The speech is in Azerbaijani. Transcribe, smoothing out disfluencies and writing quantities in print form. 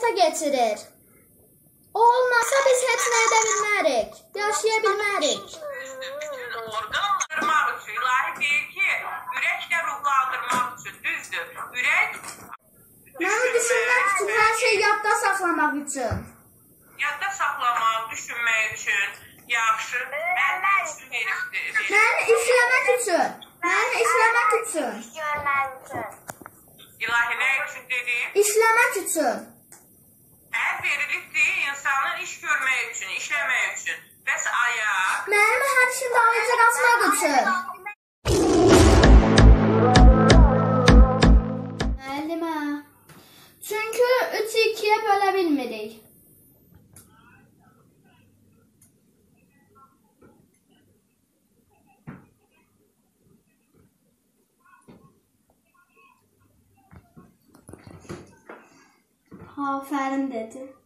həyata keçirir. O olmasa biz heç nə edə bilmərik, yaşaya bilmərik. Orqanlandırmaq üçün, ilahi deyir ki, ürək də ruhlandırmaq üçün, düzdür. Ürək Məni düşünmək üçün, hər şeyi yadda saxlamaq üçün. Yadda saxlamaq, düşünmək üçün yaxşı. Məni işləmək üçün. İlahi nə üçün dedim? İşləmək üçün. Verilibdir insanın iş görmək üçün, işləmək üçün. Bəs ayaq? Mənim hər işim dalınca qaçmaq üçün. Müəllimə, çünki 3-ü 2-yə bölə bilmirik. Afərin dedi.